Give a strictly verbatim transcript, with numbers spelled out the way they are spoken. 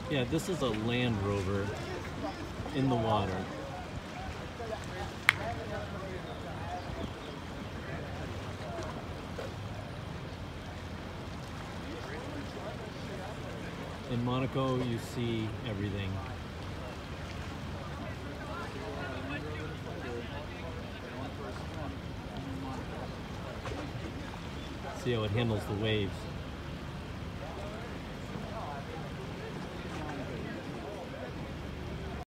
Yeah, this is a Land Rover in the water. In Monaco, you see everything. See how it handles the waves.